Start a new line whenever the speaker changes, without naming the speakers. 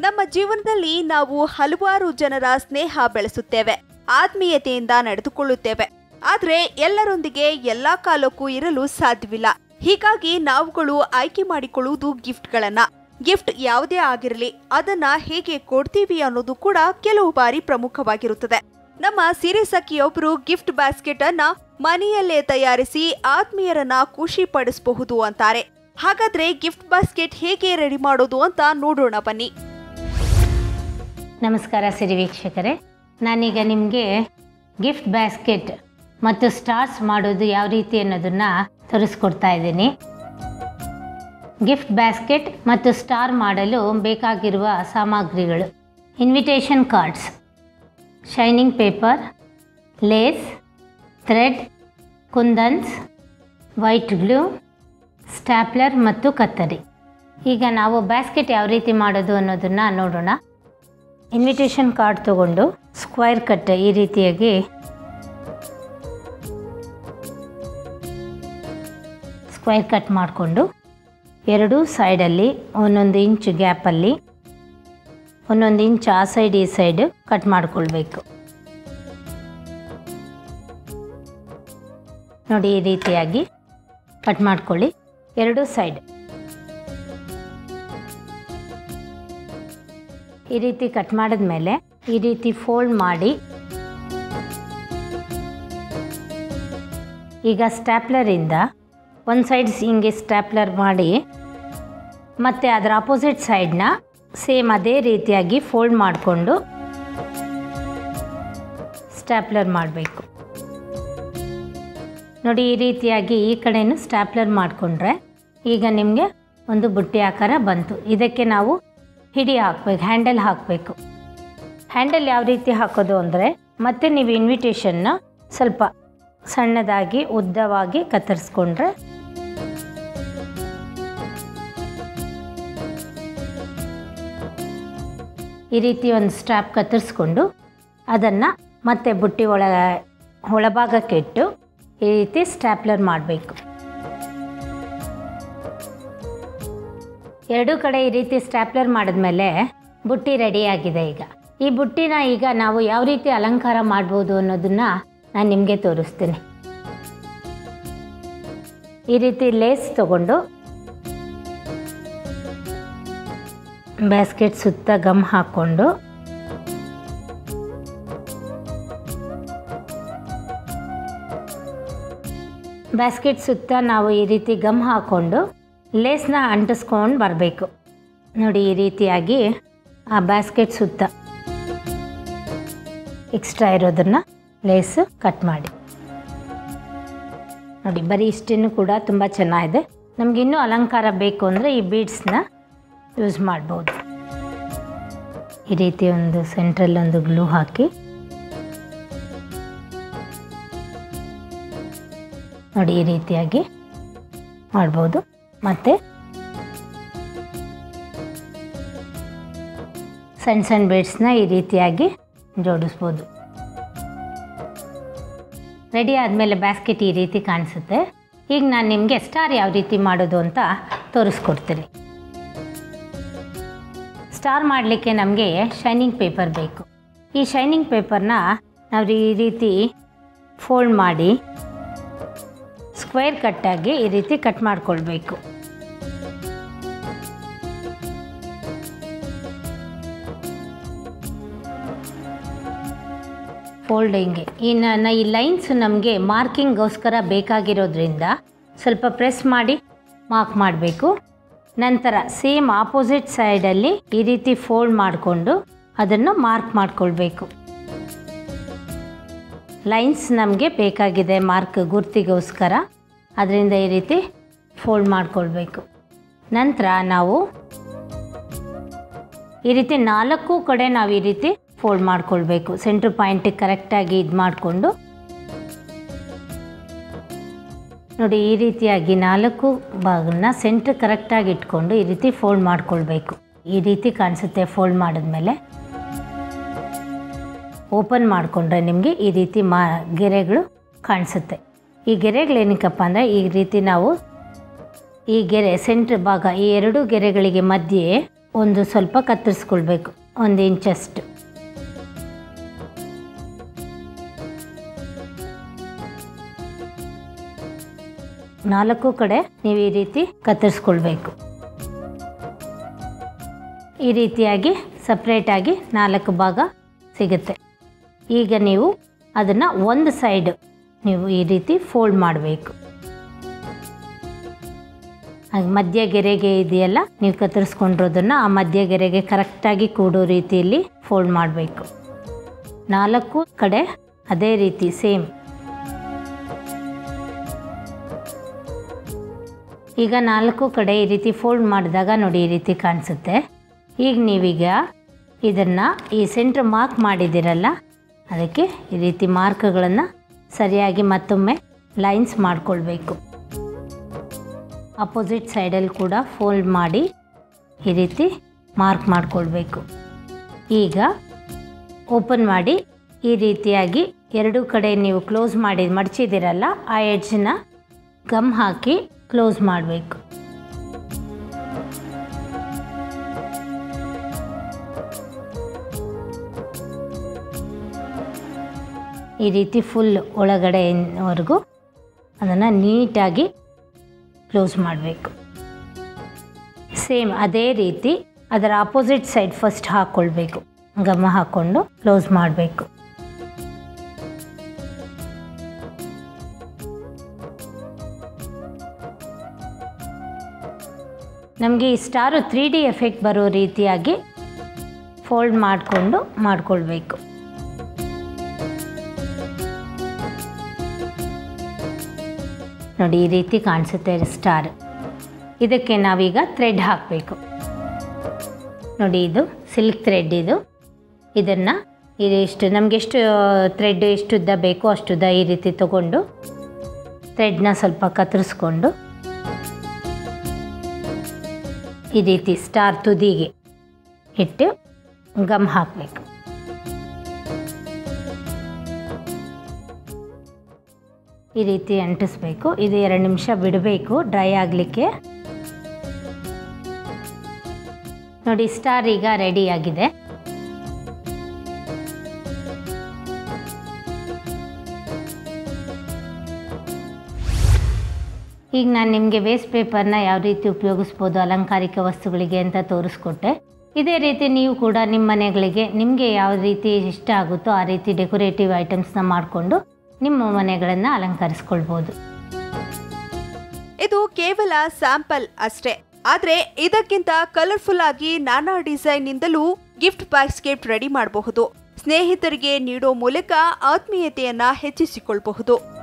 ನಮ್ಮ ಜೀವನದಲ್ಲಿ ನಾವು ಹಲವಾರು ಜನರ ಸ್ನೇಹ ಬೆಳೆಸುತ್ತೇವೆ, ಆತ್ಮೀಯತೆಯಿಂದ ನಡೆದುಕೊಳ್ಳುತ್ತೇವೆ. ಆದ್ರೆ ಎಲ್ಲರೊಂದಿಗೆ ಎಲ್ಲಾ ಕಾಲಕ್ಕೂ ಇರಲು ಸಾಧ್ಯವಿಲ್ಲ. ಹೀಗಾಗಿ ನಾವುಗಳು ಆಯ್ಕೆ ಮಾಡಿಕೊಳ್ಳುವುದು ಗಿಫ್ಟ್ಗಳನ್ನ. ಗಿಫ್ಟ್ ಯಾವುದೇ ಆಗಿರಲಿ, ಅದನ್ನ ಹೇಗೆ ಕೊಡ್ತೀವಿ ಅನ್ನೋದು ಕೂಡ ಕೆಲವು ಬಾರಿ ಪ್ರಮುಖವಾಗಿರುತ್ತದೆ. ನಮ್ಮ ಸಿರಿ ಸಖಿಯೊಬ್ಬರು ಗಿಫ್ಟ್ ಬ್ಯಾಸ್ಕೆಟ್ ಅನ್ನ ಮನೆಯಲ್ಲೇ ತಯಾರಿಸಿ ಆತ್ಮೀಯರನ್ನ ಖುಷಿ ಪಡಿಸಬಹುದು ಅಂತಾರೆ. ಹಾಗಾದ್ರೆ ಗಿಫ್ಟ್ ಬಾಸ್ಕೆಟ್ ಹೇಗೆ ರೆಡಿ ಮಾಡೋದು ಅಂತ ನೋಡೋಣ ಬನ್ನಿ.
ನಮಸ್ಕಾರ ಸಿರಿ ವೀಕ್ಷಕರೇ, ನಾನೀಗ ನಿಮಗೆ ಗಿಫ್ಟ್ ಬ್ಯಾಸ್ಕೆಟ್ ಮತ್ತು ಸ್ಟಾರ್ಸ್ ಮಾಡೋದು ಯಾವ ರೀತಿ ಅನ್ನೋದನ್ನು ತೋರಿಸ್ಕೊಡ್ತಾ ಇದ್ದೀನಿ. ಗಿಫ್ಟ್ ಬ್ಯಾಸ್ಕೆಟ್ ಮತ್ತು ಸ್ಟಾರ್ ಮಾಡಲು ಬೇಕಾಗಿರುವ ಸಾಮಗ್ರಿಗಳು: invitation cards, shining paper, lace, thread, ಕುಂದನ್ಸ್, ವೈಟ್ ಗ್ಲೂ, ಸ್ಟ್ಯಾಪ್ಲರ್ ಮತ್ತು ಕತ್ತರಿ. ಈಗ ನಾವು ಬ್ಯಾಸ್ಕೆಟ್ ಯಾವ ರೀತಿ ಮಾಡೋದು ಅನ್ನೋದನ್ನು ನೋಡೋಣ. ಇನ್ವಿಟೇಷನ್ ಕಾರ್ಡ್ ತಗೊಂಡು ಸ್ಕ್ವೇರ್ ಕಟ್ ಈ ರೀತಿಯಾಗಿ ಸ್ಕ್ವೇರ್ ಕಟ್ ಮಾಡಿಕೊಂಡು ಎರಡೂ ಸೈಡಲ್ಲಿ 1 ಇಂಚ್ ಗ್ಯಾಪಲ್ಲಿ 1 ಇಂಚ್ ಆ ಸೈಡ್ ಈ ಸೈಡ್ ಕಟ್ ಮಾಡಿಕೊಳ್ಬೇಕು. ನೋಡಿ, ಈ ರೀತಿಯಾಗಿ ಕಟ್ ಮಾಡ್ಕೊಳ್ಳಿ ಎರಡೂ ಸೈಡ್. ಈ ರೀತಿ ಕಟ್ ಮಾಡಿದ್ಮೇಲೆ ಈ ರೀತಿ ಫೋಲ್ಡ್ ಮಾಡಿ ಈಗ ಸ್ಟ್ಯಾಪ್ಲರಿಂದ ಒಂದು ಸೈಡ್ ಹಿಂಗೆ ಸ್ಟ್ಯಾಪ್ಲರ್ ಮಾಡಿ ಮತ್ತು ಅದರ ಅಪೋಸಿಟ್ ಸೈಡ್ನ ಸೇಮ್ ಅದೇ ರೀತಿಯಾಗಿ ಫೋಲ್ಡ್ ಮಾಡಿಕೊಂಡು ಸ್ಟ್ಯಾಪ್ಲರ್ ಮಾಡಬೇಕು. ನೋಡಿ, ಈ ರೀತಿಯಾಗಿ ಈ ಕಡೆಯೂ ಸ್ಟ್ಯಾಪ್ಲರ್ ಮಾಡಿಕೊಂಡ್ರೆ ಈಗ ನಿಮಗೆ ಒಂದು ಬುಟ್ಟಿ ಆಕಾರ ಬಂತು. ಇದಕ್ಕೆ ನಾವು ಹಿಡಿ ಹಾಕಬೇಕು, ಹ್ಯಾಂಡಲ್ ಹಾಕಬೇಕು. ಹ್ಯಾಂಡಲ್ ಯಾವ ರೀತಿ ಹಾಕೋದು ಅಂದರೆ, ಮತ್ತೆ ನೀವು ಇನ್ವಿಟೇಷನ್ನ ಸ್ವಲ್ಪ ಸಣ್ಣದಾಗಿ ಉದ್ದವಾಗಿ ಕತ್ತರಿಸ್ಕೊಂಡ್ರೆ ಈ ರೀತಿ ಒಂದು ಸ್ಟ್ರಾಪ್ ಕತ್ತರಿಸ್ಕೊಂಡು ಅದನ್ನು ಮತ್ತೆ ಬುಟ್ಟಿ ಒಳಭಾಗಕ್ಕೆ ಇಟ್ಟು ಈ ರೀತಿ ಸ್ಟ್ಯಾಪ್ಲರ್ ಮಾಡಬೇಕು. ಎರಡೂ ಕಡೆ ಈ ರೀತಿ ಸ್ಟ್ಯಾಪ್ಲರ್ ಮಾಡಿದ್ಮೇಲೆ ಬುಟ್ಟಿ ರೆಡಿಯಾಗಿದೆ. ಈ ಬುಟ್ಟಿನ ಈಗ ನಾವು ಯಾವ ರೀತಿ ಅಲಂಕಾರ ಮಾಡ್ಬೋದು ಅನ್ನೋದನ್ನು ನಾನು ನಿಮಗೆ ತೋರಿಸ್ತೀನಿ. ಈ ರೀತಿ ಲೇಸ್ ತಗೊಂಡು ಬ್ಯಾಸ್ಕೆಟ್ ಸುತ್ತ ಗಮ್ ಹಾಕ್ಕೊಂಡು ಬ್ಯಾಸ್ಕೆಟ್ ಸುತ್ತ ನಾವು ಈ ರೀತಿ ಗಮ್ ಹಾಕ್ಕೊಂಡು ಲೇಸ್ನ ಅಂಟಿಸ್ಕೊಂಡು ಬರಬೇಕು. ನೋಡಿ, ಈ ರೀತಿಯಾಗಿ ಆ ಬ್ಯಾಸ್ಕೆಟ್ ಸುತ್ತ ಎಕ್ಸ್ಟ್ರಾ ಇರೋದನ್ನು ಲೇಸ್ ಕಟ್ ಮಾಡಿ. ನೋಡಿ, ಬರೀ ಇಷ್ಟನ್ನು ಕೂಡ ತುಂಬ ಚೆನ್ನಾಗಿದೆ. ನಮಗಿನ್ನೂ ಅಲಂಕಾರ ಬೇಕು ಅಂದರೆ ಈ ಬೀಡ್ಸ್ನ ಯೂಸ್ ಮಾಡ್ಬೋದು. ಈ ರೀತಿ ಒಂದು ಸೆಂಟ್ರಲ್ಲಿ ಒಂದು ಗ್ಲೂ ಹಾಕಿ ನೋಡಿ ಈ ರೀತಿಯಾಗಿ ಮಾಡ್ಬೋದು. ಮತ್ತು ಸಣ್ಣ ಸಣ್ಣ ಬೀಡ್ಸ್ನ ಈ ರೀತಿಯಾಗಿ ಜೋಡಿಸ್ಬೋದು. ರೆಡಿ ಆದಮೇಲೆ ಬ್ಯಾಸ್ಕೆಟ್ ಈ ರೀತಿ ಕಾಣಿಸುತ್ತೆ. ಈಗ ನಾನು ನಿಮಗೆ ಸ್ಟಾರ್ ಯಾವ ರೀತಿ ಮಾಡೋದು ಅಂತ ತೋರಿಸ್ಕೊಡ್ತೀನಿ. ಸ್ಟಾರ್ ಮಾಡಲಿಕ್ಕೆ ನಮಗೆ ಶೈನಿಂಗ್ ಪೇಪರ್ ಬೇಕು. ಈ ಶೈನಿಂಗ್ ಪೇಪರ್ನ ನಾವು ಈ ರೀತಿ ಫೋಲ್ಡ್ ಮಾಡಿ ಸ್ಕ್ವೇರ್ ಕಟ್ಟಾಗಿ ಈ ರೀತಿ ಕಟ್ ಮಾಡಿಕೊಳ್ಬೇಕು. ಫೋಲ್ಡಿಂಗ್ಗೆ ಈ ಲೈನ್ಸ್ ನಮಗೆ ಮಾರ್ಕಿಂಗ್ಗೋಸ್ಕರ ಬೇಕಾಗಿರೋದ್ರಿಂದ ಸ್ವಲ್ಪ ಪ್ರೆಸ್ ಮಾಡಿ ಮಾರ್ಕ್ ಮಾಡಬೇಕು. ನಂತರ ಸೇಮ್ ಆಪೋಸಿಟ್ ಸೈಡಲ್ಲಿ ಈ ರೀತಿ ಫೋಲ್ಡ್ ಮಾಡಿಕೊಂಡು ಅದನ್ನು ಮಾರ್ಕ್ ಮಾಡಿಕೊಳ್ಬೇಕು. ಲೈನ್ಸ್ ನಮಗೆ ಬೇಕಾಗಿದೆ ಮಾರ್ಕ್ ಗುರ್ತಿಗೋಸ್ಕರ, ಅದರಿಂದ ಈ ರೀತಿ ಫೋಲ್ಡ್ ಮಾಡಿಕೊಳ್ಬೇಕು. ನಂತರ ನಾವು ಈ ರೀತಿ 4 ಕಡೆ ನಾವು ಈ ರೀತಿ ಫೋಲ್ಡ್ ಮಾಡಿಕೊಳ್ಬೇಕು. ಸೆಂಟ್ರ್ ಪಾಯಿಂಟಿಗೆ ಕರೆಕ್ಟಾಗಿ ಇದು ಮಾಡಿಕೊಂಡು ನೋಡಿ, ಈ ರೀತಿಯಾಗಿ 4 ಭಾಗನ ಸೆಂಟ್ರ್ ಕರೆಕ್ಟಾಗಿ ಇಟ್ಕೊಂಡು ಈ ರೀತಿ ಫೋಲ್ಡ್ ಮಾಡಿಕೊಳ್ಬೇಕು. ಈ ರೀತಿ ಕಾಣಿಸುತ್ತೆ. ಫೋಲ್ಡ್ ಮಾಡಿದ್ಮೇಲೆ ಓಪನ್ ಮಾಡಿಕೊಂಡ್ರೆ ನಿಮಗೆ ಈ ರೀತಿ ಗೆರೆಗಳು ಕಾಣಿಸುತ್ತೆ. ಈ ಗೆರೆಗಳೇನಕ್ಕಪ್ಪ ಅಂದರೆ, ಈ ರೀತಿ ನಾವು ಈ ಗೆರೆ ಸೆಂಟ್ರ್ ಭಾಗ ಈ 2 ಗೆರೆಗಳಿಗೆ ಮಧ್ಯೆ ಒಂದು ಸ್ವಲ್ಪ ಕತ್ತರಿಸ್ಕೊಳ್ಬೇಕು, 1 ಇಂಚಷ್ಟು. ನಾಲ್ಕು ಕಡೆ ನೀವು ಈ ರೀತಿ ಕತ್ತರಿಸ್ಕೊಳ್ಬೇಕು. ಈ ರೀತಿಯಾಗಿ ಸಪ್ರೇಟಾಗಿ 4 ಭಾಗ ಸಿಗುತ್ತೆ. ಈಗ ನೀವು ಅದನ್ನು ಒಂದು ಸೈಡ್ ನೀವು ಈ ರೀತಿ ಫೋಲ್ಡ್ ಮಾಡಬೇಕು. ಹಾಗೆ ಮಧ್ಯ ಗೆರೆಗೆ ಇದೆಯಲ್ಲ, ನೀವು ಕತ್ತರಿಸ್ಕೊಂಡಿರೋದನ್ನು ಆ ಮಧ್ಯ ಗೆರೆಗೆ ಕರೆಕ್ಟಾಗಿ ಕೂಡೋ ರೀತಿಯಲ್ಲಿ ಫೋಲ್ಡ್ ಮಾಡಬೇಕು. 4 ಕಡೆ ಅದೇ ರೀತಿ ಸೇಮ್. ಈಗ 4 ಕಡೆ ಈ ರೀತಿ ಫೋಲ್ಡ್ ಮಾಡಿದಾಗ ನೋಡಿ ಈ ರೀತಿ ಕಾಣಿಸುತ್ತೆ. ಈಗ ನೀವೀಗ ಇದನ್ನು ಈ ಸೆಂಟ್ರ್ ಮಾರ್ಕ್ ಮಾಡಿದ್ದೀರಲ್ಲ, ಅದಕ್ಕೆ ಈ ರೀತಿ ಮಾರ್ಕ್ಗಳನ್ನು ಸರಿಯಾಗಿ ಮತ್ತೊಮ್ಮೆ ಲೈನ್ಸ್ ಮಾಡಿಕೊಳ್ಬೇಕು. ಅಪೋಸಿಟ್ ಸೈಡಲ್ಲಿ ಕೂಡ ಫೋಲ್ಡ್ ಮಾಡಿ ಈ ರೀತಿ ಮಾರ್ಕ್ ಮಾಡಿಕೊಳ್ಬೇಕು. ಈಗ ಓಪನ್ ಮಾಡಿ ಈ ರೀತಿಯಾಗಿ 2 ಕಡೆ ನೀವು ಕ್ಲೋಸ್ ಮಾಡಿ ಮಡಚಿದ್ದೀರಲ್ಲ, ಆ ಎಡ್ಜನ್ನ ಗಮ್ ಹಾಕಿ ಕ್ಲೋಸ್ ಮಾಡಬೇಕು. ಈ ರೀತಿ ಫುಲ್ ಒಳಗಡೆವರೆಗೂ ಅದನ್ನು ನೀಟಾಗಿ ಕ್ಲೋಸ್ ಮಾಡಬೇಕು. ಸೇಮ್ ಅದೇ ರೀತಿ ಅದರ ಅಪೋಸಿಟ್ ಸೈಡ್ ಫಸ್ಟ್ ಹಾಕ್ಕೊಳ್ಬೇಕು. ಗಮ್ ಹಾಕ್ಕೊಂಡು ಕ್ಲೋಸ್ ಮಾಡಬೇಕು. ನಮಗೆ ಈ ಸ್ಟಾರು 3D ಎಫೆಕ್ಟ್ ಬರೋ ರೀತಿಯಾಗಿ ಫೋಲ್ಡ್ ಮಾಡಿಕೊಂಡು ಮಾಡಿಕೊಳ್ಬೇಕು. ನೋಡಿ ಈ ರೀತಿ ಕಾಣಿಸುತ್ತೆ ಸ್ಟಾರ್. ಇದಕ್ಕೆ ನಾವೀಗ ಥ್ರೆಡ್ ಹಾಕಬೇಕು. ನೋಡಿ ಇದು ಸಿಲ್ಕ್ ಥ್ರೆಡ್. ಇದನ್ನು ಇಷ್ಟು ನಮಗೆಷ್ಟು ಥ್ರೆಡ್ ಎಷ್ಟು ಉದ್ದ ಬೇಕೋ ಅಷ್ಟುದ್ದ ಈ ರೀತಿ ತಗೊಂಡು ಥ್ರೆಡ್ನ ಸ್ವಲ್ಪ ಕತ್ತರಿಸ್ಕೊಂಡು ಈ ರೀತಿ ಸ್ಟಾರ್ ತುದಿಗೆ ಇಟ್ಟು ಗಮ್ ಹಾಕಬೇಕು. ಈ ರೀತಿ ಅಂಟಿಸ್ಬೇಕು. ಇದು 2 ನಿಮಿಷ ಬಿಡಬೇಕು ಡ್ರೈ ಆಗಲಿಕ್ಕೆ. ನೋಡಿ ಸ್ಟಾರ್ ಈಗ ರೆಡಿಯಾಗಿದೆ. ಈಗ ನಾನು ನಿಮಗೆ ವೇಸ್ಟ್ ಪೇಪರ್ನ ಯಾವ ರೀತಿ ಉಪಯೋಗಿಸ್ಬೋದು ಅಲಂಕಾರಿಕ ವಸ್ತುಗಳಿಗೆ ಅಂತ ತೋರಿಸ್ಕೊಟ್ಟೆ. ಇದೇ ರೀತಿ ನೀವು ಕೂಡ ನಿಮ್ಮ ಮನೆಗಳಿಗೆ ನಿಮಗೆ ಯಾವ ರೀತಿ ಇಷ್ಟ ಆಗುತ್ತೋ ಆ ರೀತಿ ಡೆಕೋರೇಟಿವ್ ಐಟಮ್ಸ್ನ ಮಾಡಿಕೊಂಡು ನಿಮ್ಮ ಮನೆಗಳನ್ನು ಅಲಂಕರಿಸ್ಕೊಳ್ಬೋದು.
ಇದು ಕೇವಲ ಸ್ಯಾಂಪಲ್ ಅಷ್ಟೇ. ಆದ್ರೆ ಇದಕ್ಕಿಂತ ಕಲರ್ಫುಲ್ ಆಗಿ ನಾನಾ ಡಿಸೈನ್ನಿಂದಲೂ ಗಿಫ್ಟ್ ಬಾಸ್ಕೆಟ್ ರೆಡಿ ಮಾಡಬಹುದು. ಸ್ನೇಹಿತರಿಗೆ ನೀಡೋ ಮೂಲಕ ಆತ್ಮೀಯತೆಯನ್ನ ಹೆಚ್ಚಿಸಿಕೊಳ್ಳಬಹುದು.